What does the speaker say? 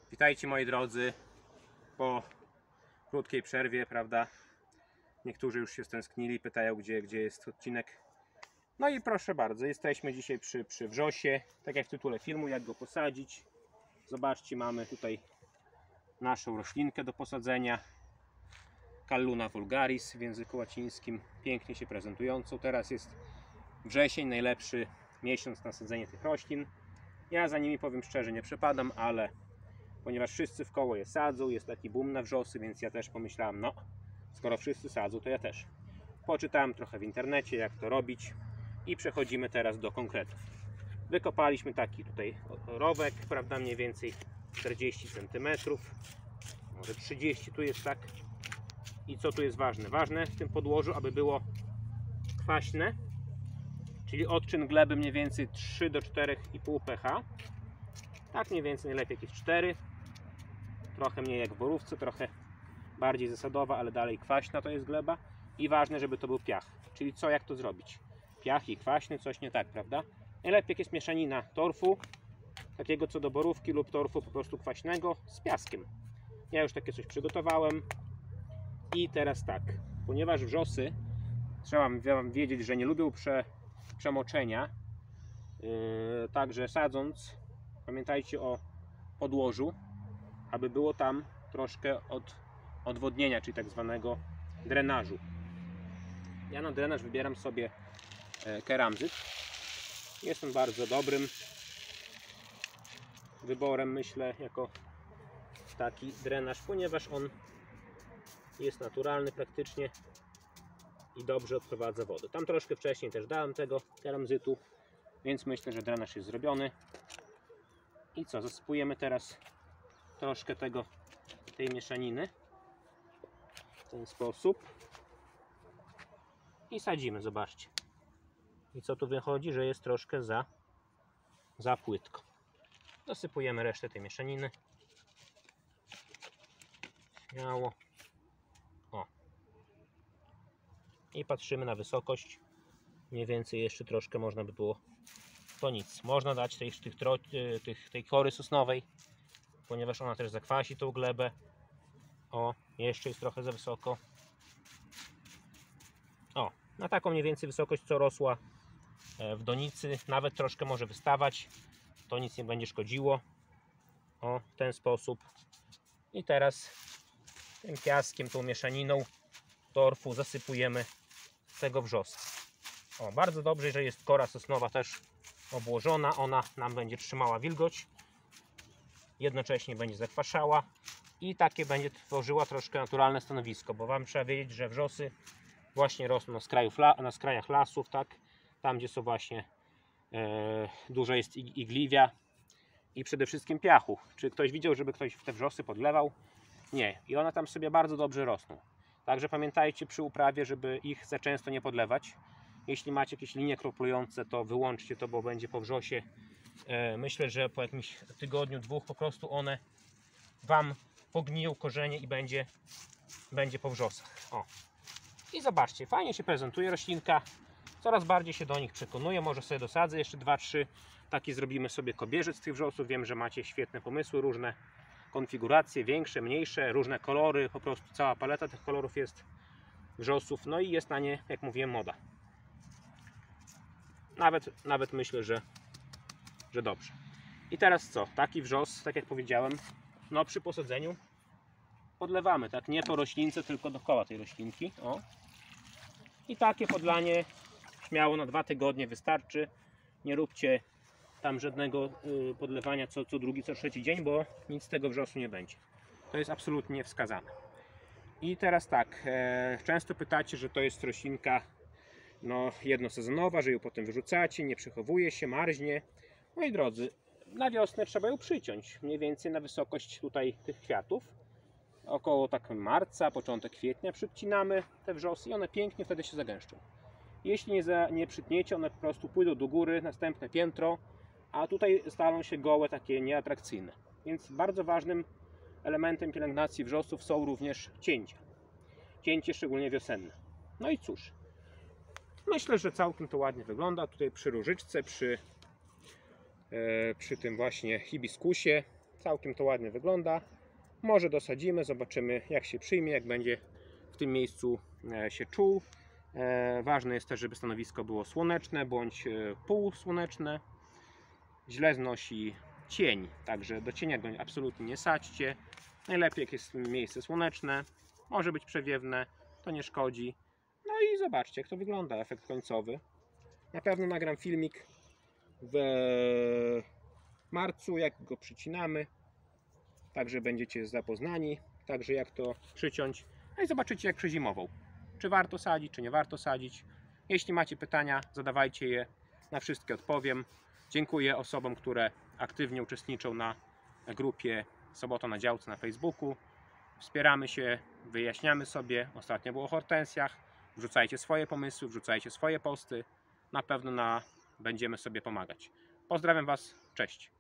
Witajcie moi drodzy, po krótkiej przerwie, prawda? Niektórzy już się stęsknili, pytają gdzie jest odcinek. No i proszę bardzo, jesteśmy dzisiaj przy wrzosie, tak jak w tytule filmu, jak go posadzić. Zobaczcie, mamy tutaj naszą roślinkę do posadzenia. Calluna vulgaris w języku łacińskim, pięknie się prezentującą. Teraz jest wrzesień, najlepszy miesiąc na sadzenie tych roślin. Ja za nimi, powiem szczerze, nie przepadam, ale ponieważ wszyscy w koło je sadzą, jest taki boom na wrzosy, więc ja też pomyślałem, no skoro wszyscy sadzą, to ja też. Poczytałem trochę w internecie, jak to robić i przechodzimy teraz do konkretów. Wykopaliśmy taki tutaj rowek, prawda, mniej więcej 40 cm, może 30 tu jest, tak. I co tu jest ważne? Ważne w tym podłożu, aby było kwaśne, czyli odczyn gleby mniej więcej 3 do 4,5 pH. Tak mniej więcej, najlepiej jakieś 4. Trochę mniej jak w borówce, trochę bardziej zasadowa, ale dalej kwaśna to jest gleba. I ważne, żeby to był piach. Czyli co, jak to zrobić? Piach i kwaśny, coś nie tak, prawda? Najlepiej jak jest mieszanina torfu, takiego co do borówki, lub torfu po prostu kwaśnego z piaskiem. Ja już takie coś przygotowałem. I teraz tak, ponieważ wrzosy, trzeba wam wiedzieć, że nie lubią przemoczenia, także sadząc, pamiętajcie o podłożu, aby było tam troszkę odwodnienia, czyli tak zwanego drenażu. Ja na drenaż wybieram sobie keramzyt. Jest on bardzo dobrym wyborem, myślę, jako taki drenaż, ponieważ on jest naturalny praktycznie i dobrze odprowadza wodę. Tam troszkę wcześniej też dałem tego keramzytu, więc myślę, że drenaż jest zrobiony. I co, zasypujemy teraz troszkę tej mieszaniny w ten sposób i sadzimy, zobaczcie. I co tu wychodzi, że jest troszkę za płytko. Dosypujemy resztę tej mieszaniny. Śmiało. O. I patrzymy na wysokość. Mniej więcej jeszcze troszkę można by było. To nic. Można dać tej kory sosnowej, ponieważ ona też zakwasi tą glebę. O, jeszcze jest trochę za wysoko. O, na taką mniej więcej wysokość, co rosła w donicy. Nawet troszkę może wystawać. To nic nie będzie szkodziło. O, w ten sposób. I teraz tym piaskiem, tą mieszaniną torfu zasypujemy tego wrzosa. O, bardzo dobrze, że jest kora sosnowa też obłożona. Ona nam będzie trzymała wilgoć. Jednocześnie będzie zakwaszała i takie będzie tworzyła troszkę naturalne stanowisko, bo wam trzeba wiedzieć, że wrzosy właśnie rosną na skrajach lasów, tak? Tam gdzie są właśnie dużo jest igliwia i przede wszystkim piachu. Czy ktoś widział, żeby ktoś w te wrzosy podlewał? Nie. I one tam sobie bardzo dobrze rosną. Także pamiętajcie przy uprawie, żeby ich za często nie podlewać. Jeśli macie jakieś linie kroplujące, to wyłączcie to, bo będzie po wrzosie. Myślę, że po jakimś tygodniu, dwóch po prostu one wam pogniją korzenie i będzie po wrzosach. O. I zobaczcie, fajnie się prezentuje roślinka. Coraz bardziej się do nich przekonuję. Może sobie dosadzę jeszcze 2-3. Taki zrobimy sobie kobierzec z tych wrzosów. Wiem, że macie świetne pomysły, różne konfiguracje, większe, mniejsze, różne kolory. Po prostu cała paleta tych kolorów jest wrzosów. No i jest na nie, jak mówiłem, moda. Nawet myślę, że dobrze. I teraz co? Taki wrzos, tak jak powiedziałem, no przy posadzeniu podlewamy, tak? Nie po roślince, tylko dookoła tej roślinki. O. I takie podlanie śmiało na 2 tygodnie wystarczy. Nie róbcie tam żadnego podlewania co drugi, co trzeci dzień, bo nic z tego wrzosu nie będzie. To jest absolutnie wskazane. I teraz tak, często pytacie, że to jest roślinka jednosezonowa, że ją potem wyrzucacie, nie przechowuje się, marznie. Moi drodzy, na wiosnę trzeba ją przyciąć, mniej więcej na wysokość tutaj tych kwiatów. Około tak marca, początek kwietnia przycinamy te wrzosy i one pięknie wtedy się zagęszczą. Jeśli nie przytniecie, one po prostu pójdą do góry, następne piętro, a tutaj staną się gołe, takie nieatrakcyjne. Więc bardzo ważnym elementem pielęgnacji wrzosów są również cięcia. Cięcie szczególnie wiosenne. No i cóż, myślę, że całkiem to ładnie wygląda. Tutaj przy różyczce, przy tym właśnie hibiskusie Całkiem to ładnie wygląda. Może dosadzimy, zobaczymy jak się przyjmie, jak będzie w tym miejscu się czuł. Ważne jest też, żeby stanowisko było słoneczne bądź półsłoneczne. Źle znosi cień, także do cienia go absolutnie nie sadźcie. Najlepiej jak jest miejsce słoneczne, może być przewiewne, to nie szkodzi. No i zobaczcie jak to wygląda, efekt końcowy. Na pewno nagram filmik w marcu, jak go przycinamy. Także będziecie zapoznani, także jak to przyciąć. No i zobaczycie jak przezimował. Czy warto sadzić, czy nie warto sadzić. Jeśli macie pytania, zadawajcie je. Na wszystkie odpowiem. Dziękuję osobom, które aktywnie uczestniczą na grupie Sobota na działce na Facebooku. Wspieramy się, wyjaśniamy sobie. Ostatnio było o hortensjach. Wrzucajcie swoje pomysły, wrzucajcie swoje posty. Na pewno będziemy sobie pomagać. Pozdrawiam Was, cześć.